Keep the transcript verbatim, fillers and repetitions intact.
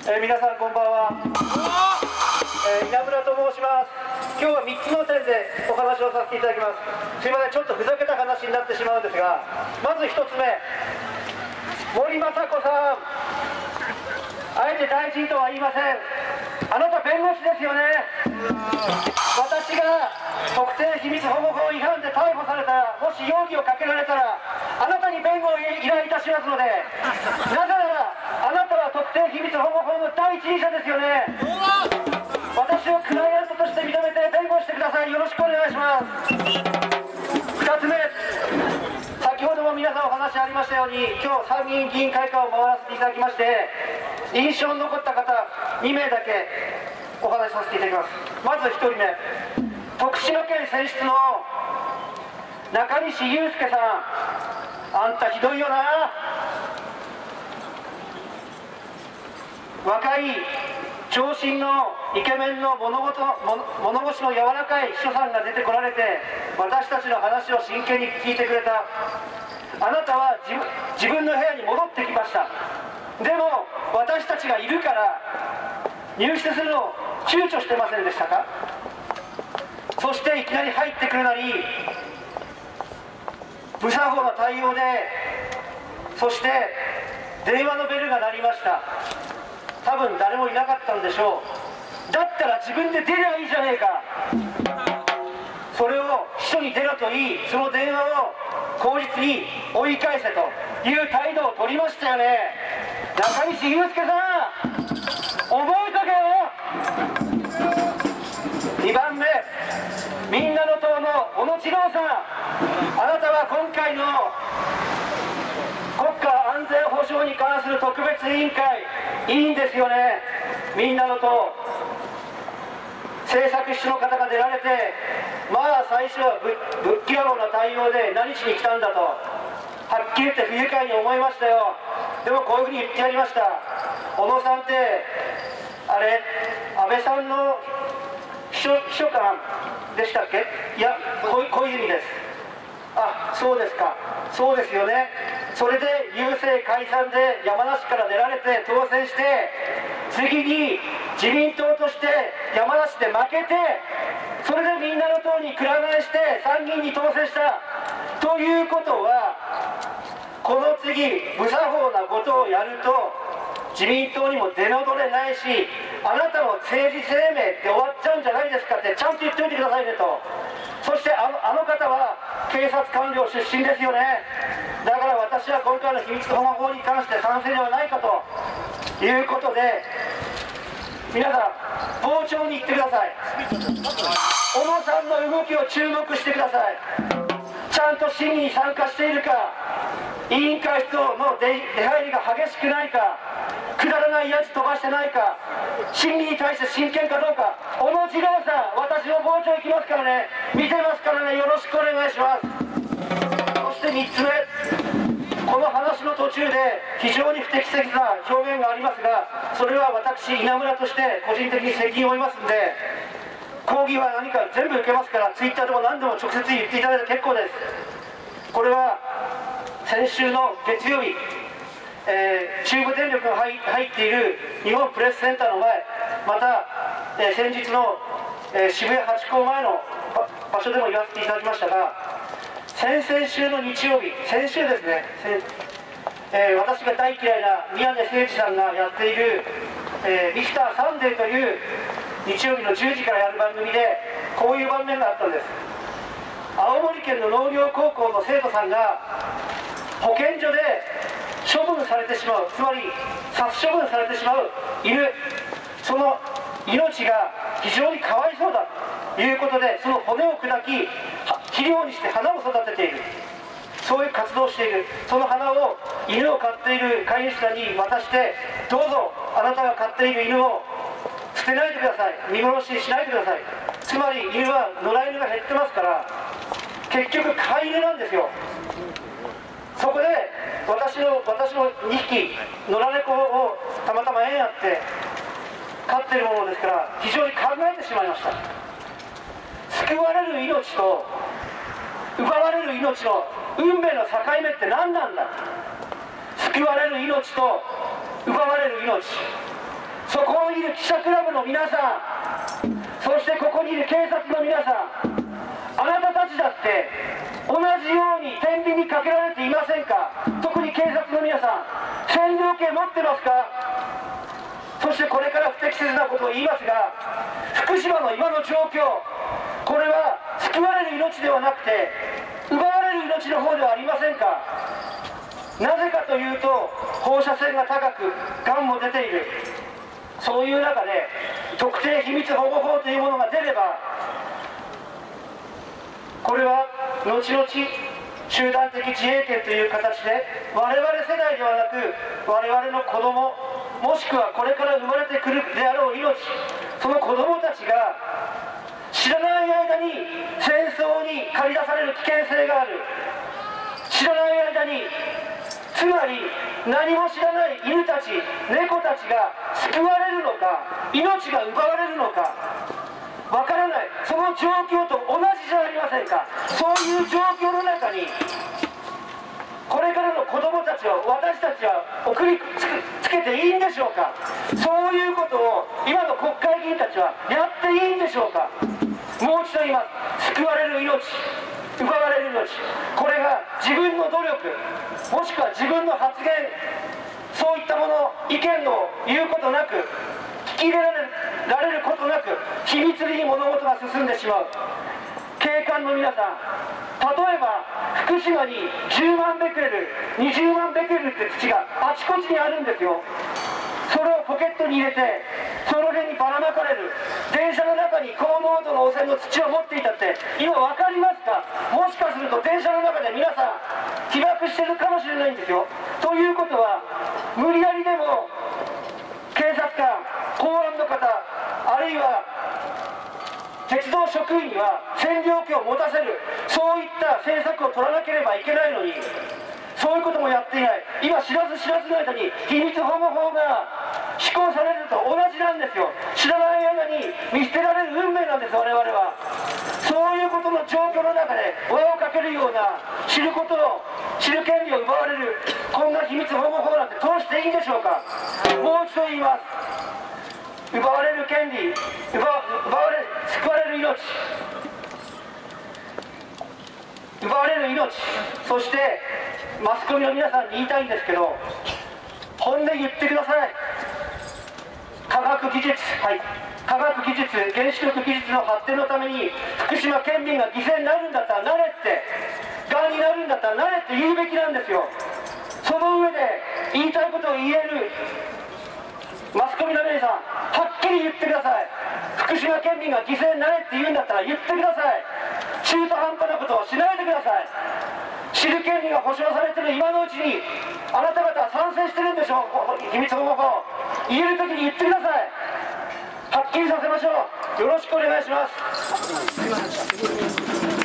えー、皆さんこんばんは、えー、稲村と申します。今日はみっつの点でお話をさせていただきます。すいません、ちょっとふざけた話になってしまうんですが、まずひとつめ、森雅子さん、あえて大臣とは言いません。あなた弁護士ですよね。私が特定秘密保護法違反で逮捕されたら、もし容疑をかけられたら、あなたに弁護を依頼いたしますので、なぜならあなたは特定秘密保護法の第一人者ですよね。私をクライアントとして認めて弁護してください。よろしくお願いします。ふたつめ、先ほども皆さんお話ありましたように、今日参議院議員会館を回らせていただきまして、印象に残った方にめいだけお話しさせていただきます。まずひとりめ、徳島県選出の中西祐介さん、あんたひどいよな。若い長身のイケメンの物事物腰の柔らかい秘書さんが出てこられて、私たちの話を真剣に聞いてくれた。あなたは自分、自分の部屋に戻ってきました。でも私たちがいるから入室するのを躊躇してませんでしたか。そしていきなり入ってくるなり、無作法な対応で、そして電話のベルが鳴りました。多分誰もいなかったんでしょう。だったら自分で出りゃいいじゃねえか。それを秘書に出ろと言い、その電話を口実に追い返せという態度を取りましたよね。中西祐介さん、覚えとけよ。にばんめ、みんなの党の小野次郎さん、あなたは今回の国家安全保障に関する特別委員会委員ですよね。みんなの党政策室の方が出られて、まあ最初は ぶ, ぶっきらぼうな対応で何しに来たんだと、はっきり言って不愉快に思いましたよ。でもこういうふうに言ってやりました。小野さんってあれ安倍さんの秘書、秘書官でしたっけ。いや、こういう意味です。あ、そうですか。そうですよね。それで郵政解散で山梨から出られて当選して、次に自民党として山梨で負けて、それでみんなの党にくら替えして参議院に当選したということは、この次無作法なことをやると自民党にも出戻れないし、あなたの政治生命って終わっちゃうんじゃないですかってちゃんと言っておいてくださいねと。そしてあの、あの方は警察官僚出身ですよね。だから私は今回の秘密保護法に関して賛成ではないかということで、皆さん傍聴に行ってください。小野さんの動きを注目してください。ちゃんと審議に参加しているか、委員会室の出入りが激しくないか、くだらないやつ飛ばしてないか、審議に対して真剣かどうか。小野次郎さん、私の傍聴行きますからね、見てますからね、よろしくお願いします。そしてみっつめ、この話の途中で非常に不適切な表現がありますが、それは私稲村として個人的に責任を負いますんで、抗議は何か全部受けますから、ツイッターでも何でも直接言っていただいて結構です。これは先週の月曜日、えー、中部電力が入っている日本プレスセンターの前、また、えー、先日の、えー、渋谷ハチ公前の場所でも言わせていただきましたが、先々週の日曜日、先週ですね、えー、私が大嫌いな宮根誠司さんがやっている、えー、ミスターサンデーという日曜日のじゅうじからやる番組でこういう場面があったんです。青森県の農業高校の生徒さんが保健所で処分されてしまう、つまり殺処分されてしまう犬、その命が非常にかわいそうだということで、その骨を砕き肥料にして花を育てている、そういう活動をしている。その花を犬を飼っている飼い主さんに渡して、どうぞあなたが飼っている犬を捨てないでください、見殺しにしないでください。つまり犬は野良犬が減ってますから、結局飼い犬なんですよ。そこで私の私のにひき野良猫をたまたま縁あって飼っているものですから、非常に考えてしまいました。救われる命と奪われる命の運命の境目って何なんだ。救われる命と奪われる命、 そこにいる記者クラブの皆さん、そしてここにいる警察の皆さん、あなたたちだって同じように天秤にかけられていませんか。特に警察の皆さん、線量計持ってますか。そしてこれから不適切なことを言いますが、福島の今の状況、これは救われる命ではなくて奪われる命の方ではありませんか。なぜかというと、放射線が高く、がんも出ている、そういう中で特定秘密保護法というものが出れば、これは後々集団的自衛権という形で我々世代ではなく我々の子供、もしくはこれから生まれてくるであろう命、その子供たちが知らない間に戦争に駆り出される危険性がある。知らない間に、つまり何も知らない犬たち、猫たちが救われるのか命が奪われるのかわからない、その状況と同じじゃありませんか。そういう状況の中にこれからの子供たちを私たちは送りつけていいんでしょうか。そういうことを今の国会議員たちはやっていいんでしょうか。もう一度言います。救われる命、奪われる命、これが自分の努力、もしくは自分の発言、そういったもの、意見を言うことなく、聞き入れられるられることなく秘密裏に物事が進んでしまう。警官の皆さん、例えば福島にじゅうまんベクレル、にじゅうまんベクレルって土があちこちにあるんですよ。それをポケットに入れてその辺にばらまかれる。電車の中に高濃度の汚染の土を持っていたって今分かりますか。もしかすると電車の中で皆さん被爆してるかもしれないんですよ。ということは無理やりでも警察官、公安の方、あるいは鉄道職員には線量計を持たせる、そういった政策を取らなければいけないのに、そういうこともやっていない。今知らず知らずの間に秘密保護法が施行されると同じなんですよ。知らない間に見捨てられる運命なんです、我々は。そういうことの状況の中で輪をかけるような、知ることを知る権利を奪われる、こんな秘密保護法なんて通していいんでしょうか。もう一度言います。奪われる権利、奪わ、奪われ救われる命、奪われる命、そしてマスコミの皆さんに言いたいんですけど、本音言ってください。科学技術、はい、科学技術、原子力技術の発展のために福島県民が犠牲になるんだったらなれって、がんになるんだったらなれって言うべきなんですよ。その上で言いたいことを言えるマスコミの皆さん、はっきり言ってください。福島県民が犠牲になれって言うんだったら言ってください。中途半端なことをしないでください。知る権利が保障されている今のうちにあなた方は賛成してるんでしょう。秘密保護法言えるときに言ってください。はっきりさせましょう。よろしくお願いします。